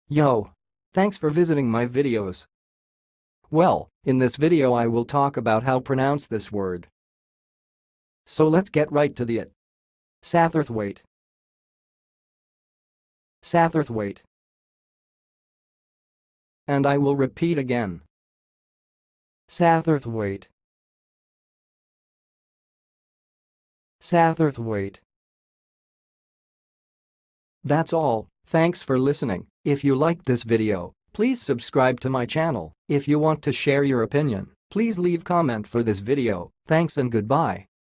Yo! Thanks for visiting my videos. Well, in this video I will talk about how pronounce this word. So let's get right to it. Sattherthwaite. Sattherthwaite. And I will repeat again. Sattherthwaite. Sattherthwaite. That's all, thanks for listening. If you liked this video, please subscribe to my channel. If you want to share your opinion, please leave comment for this video. Thanks and goodbye.